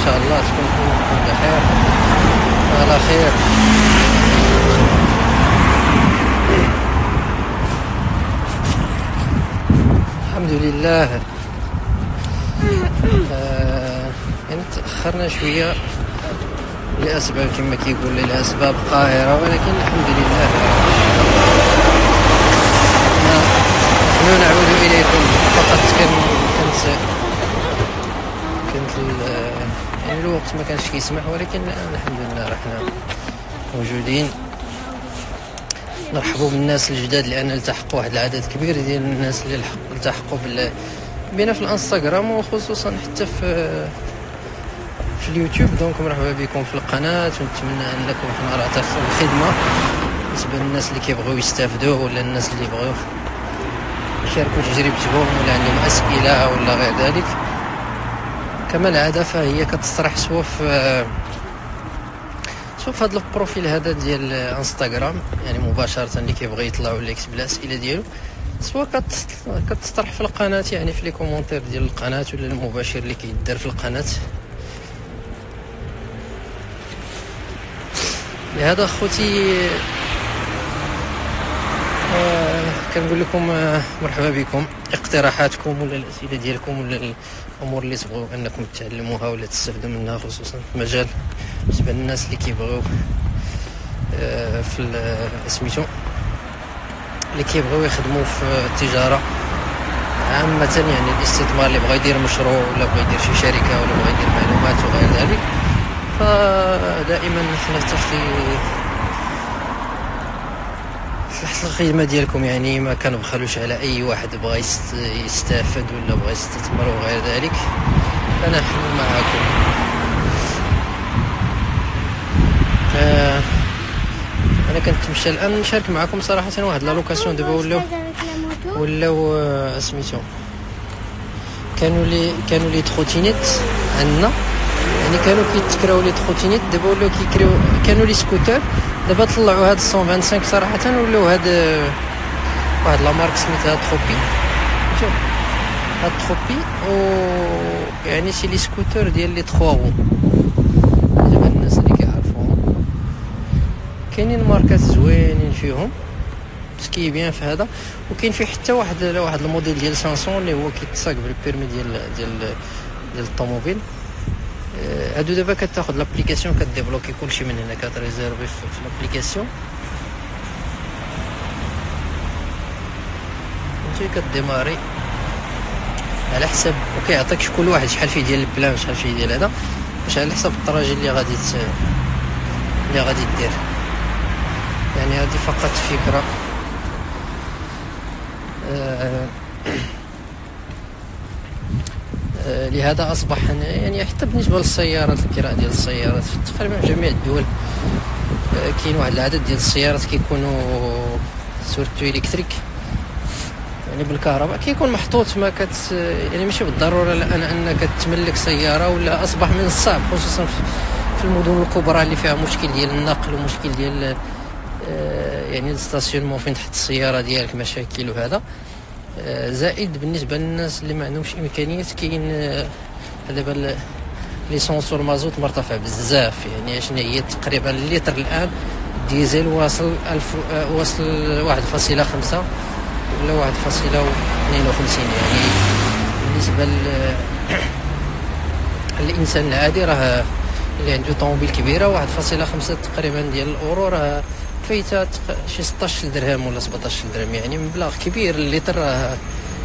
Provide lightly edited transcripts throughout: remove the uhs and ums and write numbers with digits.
شاء الله تكون اموركم بخير وعلى خير. الحمد لله. يعني تاخرنا شويه لاسباب كما كيقول الاسباب قاهره، ولكن الحمد لله. نحن نعود اليكم فقط. كنت يعني الوقت ما كانش كيسمح، ولكن الان الحمد لله رحنا موجودين. نرحبوا بالناس الجداد لان التحقوا واحد العدد كبير ديال الناس اللي التحقوا بنا في الانستغرام، وخصوصا حتى في اليوتيوب. دونك مرحبا بكم في القناه، ونتمنى انكم حنا راه تاخذوا الخدمه بالنسبه للناس اللي كيبغيو يستافدوا، ولا الناس اللي يبغيو يشاركوا تجربتهم، ولا عندهم اسئله ولا غير ذلك. كما العاده فهي كتطرح سوا في هذا البروفيل هذا ديال انستغرام، يعني مباشره اللي كيبغي يطلع ولا يكتب الاسئله ديالو، سواء كتطرح في القناه، يعني في لي كومونتير ديال القناه، ولا المباشر اللي كيدار في القناه. لهذا اخوتي كنقول لكم مرحبا بكم. اقتراحاتكم ولا الاسئله ديالكم ولا الامور اللي تبغوا انكم تعلموها ولا تستافدوا منها، خصوصا في مجال بالنسبه للناس اللي كيبغيو في سميتو اللي كيبغيو يخدموا في التجاره عامه، يعني الاستثمار، اللي بغى يدير مشروع ولا بغى يدير شي شركه ولا بغى يدير معلومات وغير ذلك. فدائما حنا تحت الخدمه ديالكم، يعني ما كنبخلوش على اي واحد بغى يستافد ولا بغى يستثمر وغير ذلك، فنحن معكم. انا كنتمشى الان نشارك معكم صراحه واحد لا لوكاسيون. دابا ولاو سميتو كانوا لي تروتينيت عندنا، يعني كانوا كيتكراو لي تروتينيت، دابا ولاو كيكريو. كانوا لي سكوتر، دابا طلعوا هاد 125 صراحه، ولاو هاد واحد لا مارك سميتها تروبي. شوف هاد تروبي، و يعني سي لي سكوتر ديال لي 3 رو. دابا الناس اللي كيعرفوهم كاينين ماركات زوينين فيهم سكي بيان في هذا. وكاين فيه حتى واحد الموديل ديال 500 اللي هو كيتصاق بالبيرمي ديال الطوموبيل. هادو دابا كتاخذ لابليكاسيون، كديبلوكي كلشي من هنا، كتريزيرفي في لابليكاسيون، انت كديماري على حسب، وكيعطيك كل واحد شحال فيه ديال البلان، شحال فيه ديال هذا، باش على حسب الطراجي اللي غادي دير. يعني هذه فقط فكره. لهذا اصبح يعني حتى بالنسبه للسيارات، الكراء ديال السيارات تقريبا في جميع الدول كاين واحد العدد ديال السيارات كيكونوا سورتو الكتريك، يعني بالكهرباء، كيكون محطوط. ما يعني ماشي بالضروره انك تملك سياره، ولا اصبح من الصعب خصوصا في المدن الكبرى اللي فيها مشكل ديال النقل ومشكل ديال يعني الستاسيونمون فين تحط السياره ديالك، مشاكل وهذا. زائد بالنسبه للناس اللي ما عندهمش امكانيات، كاين دابا لي سونسور مازوت مرتفع بزاف، يعني شنو هي تقريبا اللتر الان ديزل واصل 1.5 ولا 1.52. يعني بالنسبه للانسان العادي، راه اللي عنده طوموبيل كبيره 1.5 تقريبا ديال الاورو، راه فايته شي 16 درهم ولا 17 درهم، يعني مبلغ كبير. اللتر راه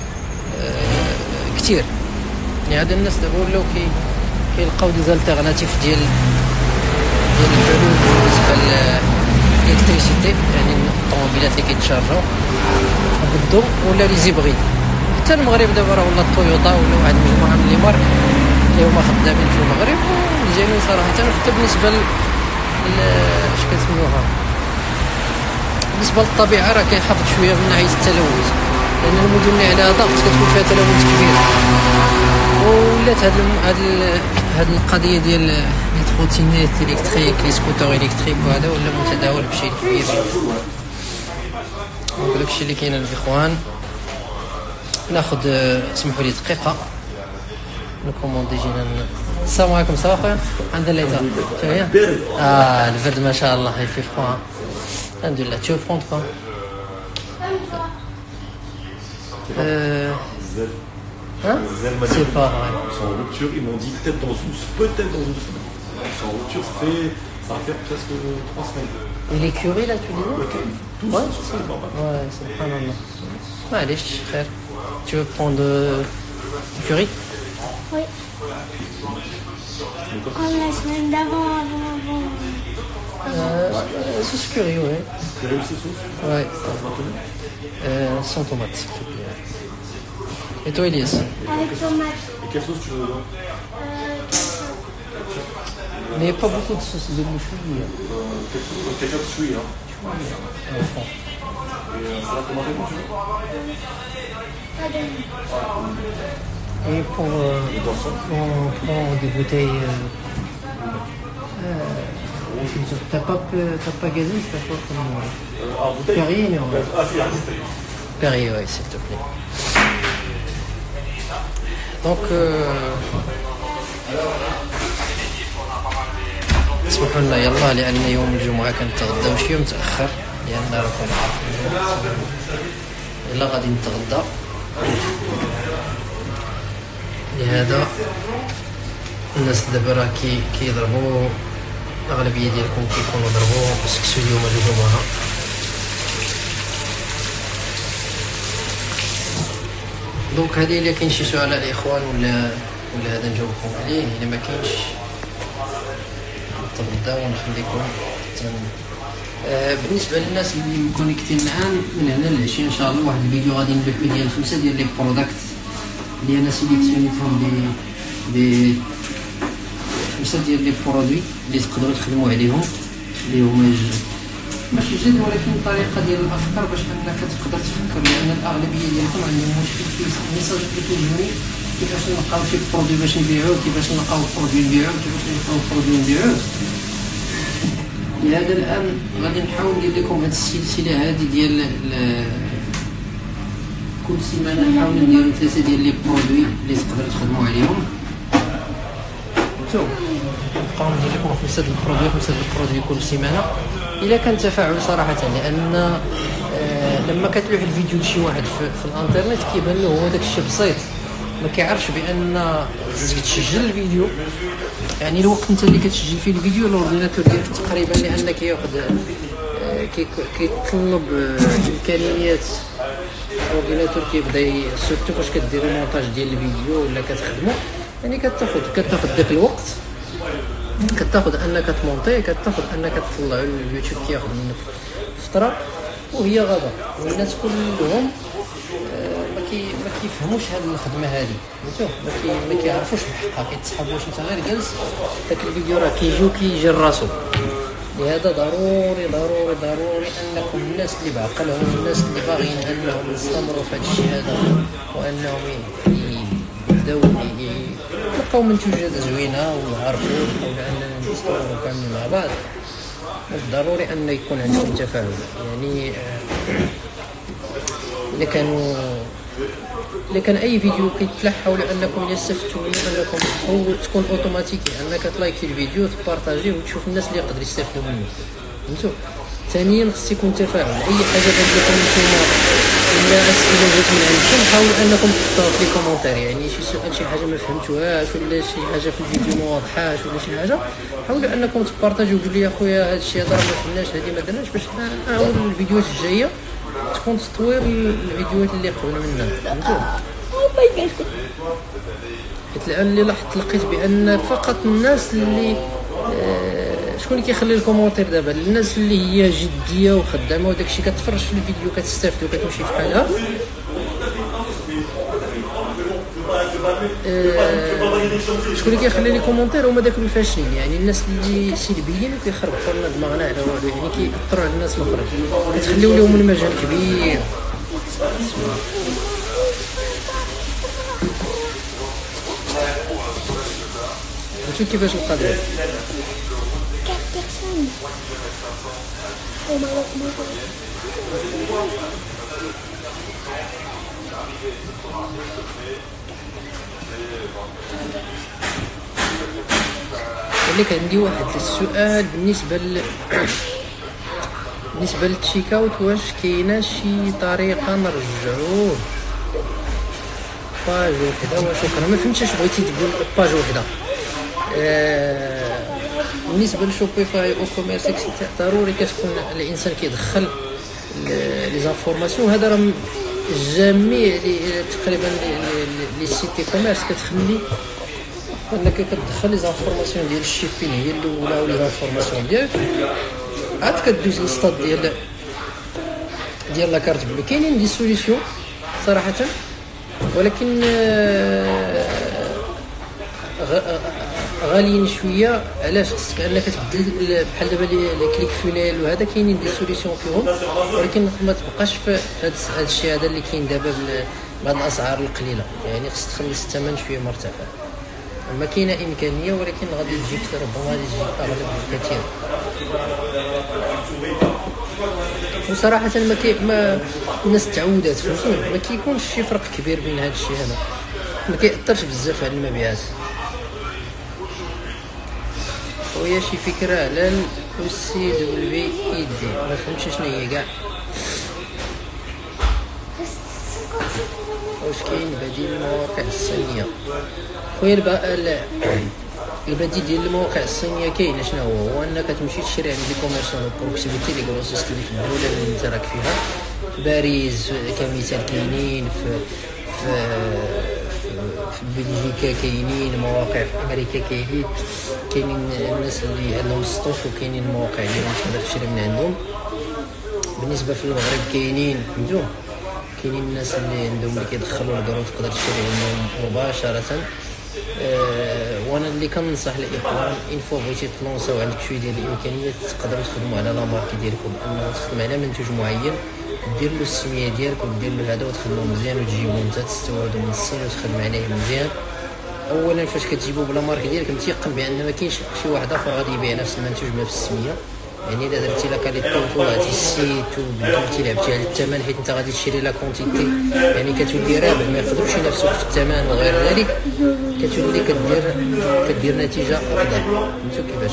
كثير. يعني هاد الناس دابا ولاو كيلقاو دي زالتيرناتيف ديال الحلول بالنسبه للالكتريسيتي، يعني الطوموبيلات اللي كيتشارجوا بالضوء ولا لي زيبغيد. حتى المغرب دابا راه ولا تويوتا ولا واحد المجموعه من لي مارك اللي هما خدامين في المغرب مزيانين صراحه. حتى بالنسبه اش كتسميوها، بالنسبه للطبيعه راه كيحافظ شويه من ناحيه التلوث، لان المدن اللي عليها ضغط كتكون فيها تلوث كبير. ولات هاد القضيه ديال لي تروتينيت الكتريك، لي سكوتر الكتريك، وهذا ولا متداول بشكل كبير. دونك داكشي اللي كاين الاخوان. ناخذ اسمحوا لي دقيقه نكوموندي جينا السلام عليكم. سوا خويا الحمد لله. تمام. البرد ما شاء الله يفي فخوا. الحمد لله. Tu veux prendre quoi? Hein? C'est pas vrai. Ils sont en rupture, ils m'ont dit peut-être dans 2 semaines. Ils sont en rupture, ça va faire presque 3 semaines. Et les curés là, tu dis? Tous, Ouais, c'est normal. Ouais, subhanallah. Allez, frère. Tu veux prendre du curry? Oui. Comme la semaine d'avant, Sauce curry, ouais. Curry aussi sauce? Ouais. Sans tomate, s'il te plaît. Et toi, Elias? avec tomate. Et quelle sauce tu veux dedans? Mais il n'y a pas beaucoup de sauce de mouchoui. Ketchup choui, hein. Au fond. Et salade tomate quand tu veux? Et pour on prend des bouteilles. T'as pas gazé, t'as pas comme bouteille? Perrier, non? Ah si, bouteille. Perrier, ouais, s'il te plaît. Donc اسمحوا لنا يلا، لأن يوم الجمعة كنتغداو شوية متأخر، لأن راكم عارفين يلا غادي نتغدى. لهذا الناس دابا راه كيضربوا، الأغلبية ديالكم كيكونوا ضربوا سكسو اليوم الجمعة. دونك هذه إلا كاين شي سؤال على الإخوان ولا هذا نجاوبكم عليه، إلا ما كاينش نتغداو ونخليكم بالنسبه للناس اللي مكونيكتين معانا من هنا للعشيه ان شاء الله واحد الفيديو غادي نديرو ديال 5 ديال لي برودكت اللي انا سيليكسيونيتهم ب 5 ديال لي برودوي اللي تقدروا تخدموا عليهم، اللي هما ماشي جد ولكن طريقه ديال الافكار باش انك تقدر تفكر، لان الاغلبيه ديالكم عندهم مشكل في الميساج اللي كيجوني كيفاش نلقاو شي برودوي باش نبيعوه، كيفاش نلقاو برودوي نبيعوه، كيفاش نلقاو برودوي نبيعوه. لهذا الان غادي نحاول ندير لكم هذه السلسله هذه ديال كل سيمانه نحاول نديرو 3 ديال لي برودوي اللي تقدروا تخدموا عليهم. نبقاو ندير لكم 5 البرودوي كل سيمانه الا كان تفاعل صراحه، لان لما كتلوح الفيديو لشي واحد في الانترنت كيبان له هو داك الشيء بسيط، ما كيعرفش بان خصك تسجل الفيديو. يعني الوقت انت اللي كتسجل فيه الفيديو الاورديناتور ديالك تقريبا لان كياخذ كيتطلب امكانيات الاورديناتور، كيبدا سورتو فاش كدير المونتاج ديال الفيديو ولا كتخدمو، يعني كتاخذ داك الوقت، كتاخذ انك تمونطي، كتاخذ انك تطلعو اليوتيوب كياخذ منك فتره وهي غدا، والناس كلهم ما كيفهموش هاد الخدمه هادي، ما كيعرفوش بحقها، كيتسحبوا واش انت غير جالس داك الفيديو راه كيجي لراسو. لهذا ضروري ضروري ضروري انكم الناس اللي بعقلهم، الناس اللي باغيين انهم يستمروا في هذا الشيء هذا وانهم يبداو يلقاو منتوجات زوينه ويعرفوا ولا اننا نستمروا كاملين مع بعض، ضروري ان يكون عندكم تفاهم. يعني إلا كان أي فيديو كيتلاح حاولوا أنكم إلا استفدتوا منه أنكم تكون أوتوماتيكي أنك تلايكي الفيديو تبارطاجيه وتشوف الناس اللي يقدروا يستافدوا منه، فهمتوا؟ ثانيا خص يكون تفاعل، أي حاجة بانت لكم نتوما ولا أسئلة جات من عندكم حاولوا أنكم تحطوها في لي كومونتير، يعني شي سؤال شي حاجة ما فهمتوهاش ولا شي حاجة في الفيديو ما واضحاش ولا شي حاجة، حاولوا أنكم تبارطاجيو وتقولوا لي أخويا هذا الشيء هذا ما فهمناش، هذه ما درناش، باش نعاود الفيديوهات الجاية تكون تطوير الفيديوهات اللي قبل منها، فهمتوا؟ حيت الان اللي لاحظت لقيت بان فقط الناس اللي شكون اللي كيخلي الكومونتير دابا، الناس اللي هي جديه وخدامه وداكشي كتفرج في الفيديو كتستافد وكتمشي في حالها. شكون اللي كيخلي لي كومونتير هما داك الفاشلين، يعني الناس اللي سلبيين وكيخربقوا لنا دماغنا على والو، يعني كيأثروا على الناس الاخرين، كتخليو لهم المجال كبير. شوف كيفاش القضيه. لك عندي واحد السؤال بالنسبه بالنسبه للتشيك اوت، واش كاينه شي طريقه نرجعوه باج وحده؟ وشكرا. ما فهمتش اش بغيتي تقول باج وحده. بالنسبه لشوبيفاي او كوميرس ضروري كتكون الانسان كيدخل لي زانفورماسيون. هذا راه جميع تقريبا لي سيت كوميرس كتخلي انك كتدخل لي زانفورماسيون ديال الشيبين هي الاولى، ولي زانفورماسيون ديالك عاد كدوز للسطاد ديال لاكارت بلو. كاينين دي سوليسيون صراحه، ولكن غاليين شويه. علاش؟ خصك انك تبدل بحال دابا لي كليك فونيل وهذا، كاينين دي سوليسيون فيهم، ولكن ما تبقاش في هذا الشيء هذا اللي كاين دابا بهاد الاسعار القليله. يعني خصك تخلص الثمن شويه مرتفع. اما كاينه امكانيه، ولكن غادي تجيك ربما غادي تجيك اغلى بكثير. وصراحه ما الناس تعودات، فهمتي؟ ما كيكونش شي فرق كبير بين هذا الشيء هذا، ما كيأثرش بزاف على المبيعات. وهي شي فكره على السي دبليو اي دي، ما فهمتش شنو هي كاع. واش كاين بديل للمواقع الصينيه؟ خويا البديل ديال المواقع الصينيه كاين. شنو هو انك تمشي تشري عند لي كوميرسون بروكسيميتي لي كروسيست اللي في الدوله اللي انت راك فيها. في باريس كمثال كاينين، في بلجيكا كاينين مواقع، في امريكا كاينين الناس اللي عندهم ستوك، وكاينين المواقع اللي تقدر تشري من عندهم. بالنسبه في المغرب كاينين، فهمتوا؟ كاينين الناس اللي عندهم اللي كيدخلوا الكروت تقدر تشري عندهم مباشره. وانا اللي كننصح الاخوان ان فوا بغيتي تلونساو عندك شويه ديال الامكانيات، تقدروا تخدموا على لا مارك ديالكم، انه تخدم على منتوج معين، دير له السميه ديالك ودير له هذا وتخدموا مزيان، وتجيبو انت تستوردوا من الصين وتخدم عليه مزيان. اولا فاش كتجيبو بلا مارك ديالك متيقن بان ما كاينش شي واحد اخر غادي يبيع نفس المنتوج بنفس السميه. يعني اذا درتي لا كاليتي وطلعتي السيت وبدلتي لعبتي على الثمن، حيت انت غادي تشري لا كونتيتي، يعني كتولي رابح، ما يقدروش ينافسوك في الثمن وغير ذلك، كتولي كدير نتيجه افضل. فهمتوا كيفاش؟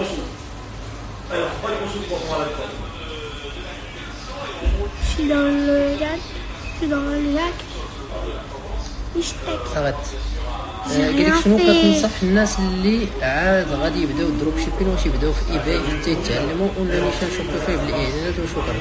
قالك شنو كتنصح الناس اللي عاد غادي يبداو الدروب شيبين؟ واش يبداو في اي باي حتى يتعلموا، ولا نيشان شوبيفاي بالاعلانات؟ وشكرا.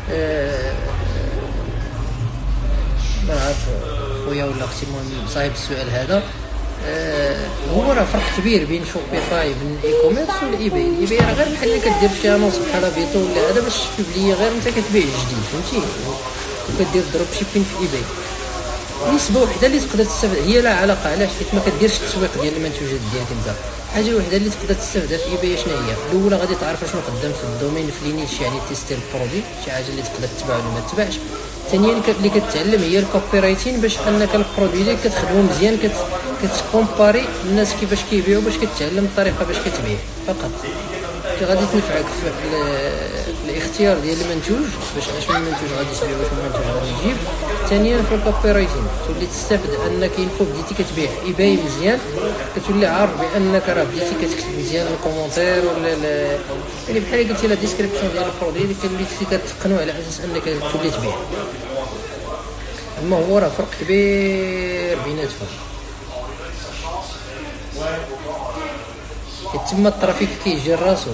ما عرف خويا ولا اختي المهم صاحب السؤال هذا. هو راه فرق كبير بين شوبيفاي بين الاي كوميرس والاي باي. الاي باي راه غير بحال اللي كدير شي انونس بحال بيتو ولا هذا باش تبلي، غير انت كتبيع جديد، فهمتي؟ وكدير دروب شيبين في اي باي نسبه وحده اللي تقدر تستافد، هي لا علاقه. علاش؟ حيت ما كديرش التسويق ديال المنتوجات ديالك انت. الحاجه الوحيده اللي تقدر تستافدها في اي باي شنو هي؟ الاولى غادي تعرف شنو قدام في الدومين في لينيش، يعني تيستي البرودوي، شي حاجه اللي تقدر تتبع ولا ما تتبعش. ثانيا اللي كتعلم هي الكوبي رايتين، باش انك البرودوي ديالك كتخدمو مزيان، كتكومباري الناس كيفاش كيبيعوا، باش كتعلم الطريقه باش كتبيع فقط. غادي تنفعك في الاختيار ديال المنتوج، باش اش من منتوج غادي تبيع واش من منتوج غادي تجيب. ثانيا في الكوبي رايتين تولي تستافد انك ينفو بديتي كتبيع في اي باي مزيان، كتولي عارف بانك راه بديتي كتكتب مزيان الكومونتير ولا يعني بحال قلتي لا ديسكريبسيون ديال البرودوي اللي كتولي كتقنوا على اساس انك تولي تبيع. اما هو راه فرق كبير بيناتهم. تما الترافيك كيجي لراسو،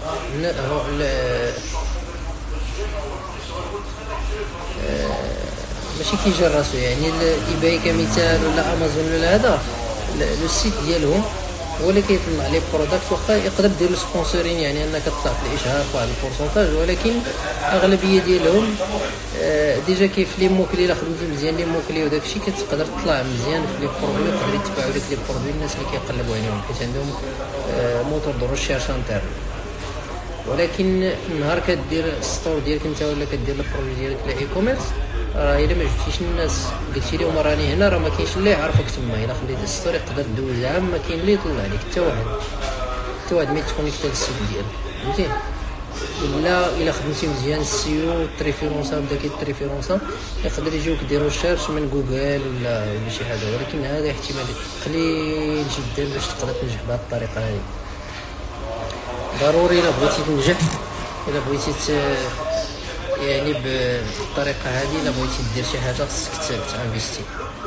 ماشي كيجي لراسو. يعني الاي باي كمثال ولا امازون ولا هذا لو سيت ديالهم هو اللي كيطلع لي بروداكت، واخا يقدر دير السبونسورين، يعني انك تطلع في الاشهار فواحد البورسونتاج، ولكن الاغلبيه ديالهم ديجا كيف لي موكلي. الا خدمتي مزيان لي موكلي وداكشي كتقدر تطلع مزيان في لي برودوي، يقدروا يتبعوا لك لي برودوي الناس اللي كيقلبوا عليهم، حيت عندهم موتور دو ريشيرش انترن. ولكن نهار كدير الستور ديالك انت ولا كدير البرودوي ديالك لاي كوميرس، راه الا ما جبتيش الناس قلتي لهم راني هنا، راه ما كاينش اللي يعرفك تما. الا خليتي الستور يقدر دوز عام ما كاين اللي يطلع عليك، حتى واحد ما يتكونيكتا للسيت ديالك، فهمتي؟ الا خدمتي مزيان السيو والتريفيرونسا بدا كيتريفيرونسا يقدر يجيوك ديروا شيرش من جوجل ولا شي حاجه، ولكن هذا احتمال قليل جدا باش تقدر تنجح بهذه الطريقه هذه. ضروري الا بغيتي تنجح، الا بغيتي يعني بالطريقه هذه، الا بغيتي دير شي حاجه خصك تانفيستي.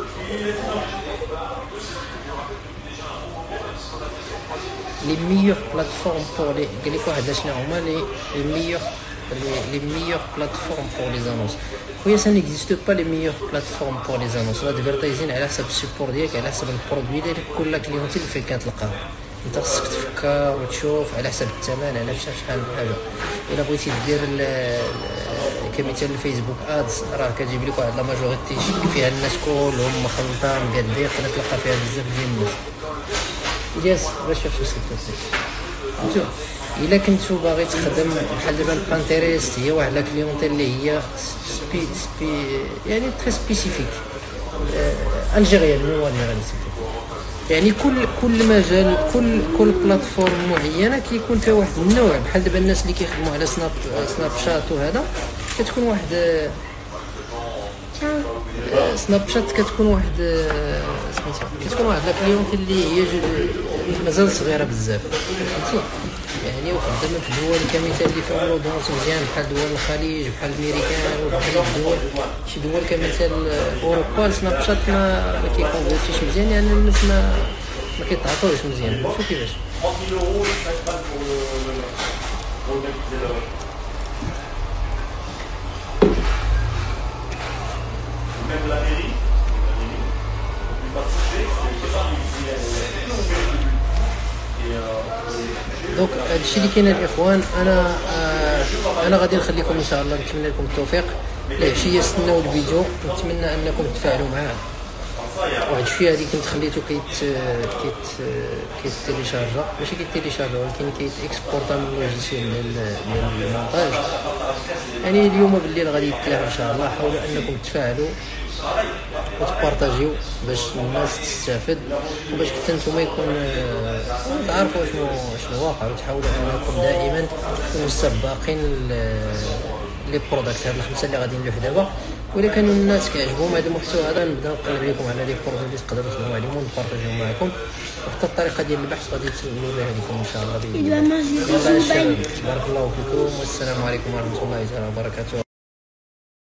لي ميور بلاتفورم بور لي قال لك واحد شنو هما لي ميور بلاتفورم بور لي زانونس. خويا سا نيكزيستو با لي ميور بلاتفورم بور لي زانونس. الادفيرتايزين على حسب السيبور ديالك، على حسب البرودوي ديالك، كل كليونتي اللي فين كتلقاه انت خصك تفكر وتشوف على حسب الثمن، على شحال الحاجه. الا بغيتي دير كمثال الفيسبوك ادز، راه كتجيب لك واحد لا ماجوريتي فيها الناس كلهم مخلطه مقادين، تقدر تلقى فيها بزاف ديال الناس. ياس باش شوف سيت الا كنتو باغي تخدم بحال دابا البانتيريست، هي واحد لا كليونتيل اللي هي يعني تري سبيسيفيك الجيريان غادي يعني كل مجال كل بلاتفورم معينه كيكون فيها واحد النوع. بحال دابا الناس اللي كيخدموا على سناب شات وهذا كتكون واحد سناب شات كتكون واحد سميتها كتكون واحد لا كليونتي اللي هي مازال صغيره بزاف، فهمتي يعني. وخدامه في دول كمثال اللي فيهم لودونس مزيان بحال دول الخليج، بحال الامريكان، وبحال الدول شي دول كمثال اوروبا. سناب شات ما كيكونفيرتيش مزيان، يعني الناس ما كيتعاطوش مزيان. شوف كيفاش دونك هادشي اللي كاين الاخوان. انا غادي نخليكم ان شاء الله، نتمنى لكم التوفيق. العشيه استناو الفيديو، نتمنى انكم تفاعلوا معاه. واحد شويه هذه كنت خليته كيتيليشارجا، ماشي كيتيليشارجا ولكن كيتيكسبورتا من اللوجيسيال ديال المونتاج. يعني اليوم بالليل غادي يتلاح ان شاء الله. حاولوا انكم تفاعلوا وتبارطاجيو باش الناس تستافد، وباش حتى نتوما يكون تعرفوا شنو واقع، وتحاولوا انكم دائما تكونوا سباقين لي برودكت. هاد الخمسه اللي غادي نلوح دابا، وإلا كانوا الناس كيعجبهم هذا المحتوى هذا نبدا نقلب لكم على لي برودوي اللي تقدروا تخدموا عليهم ونبارطاجيهم معكم. وحتى الطريقه ديال البحث غادي نوريها لكم ان شاء الله باذن الله. تبارك الله فيكم، والسلام عليكم ورحمه الله تعالى وبركاته.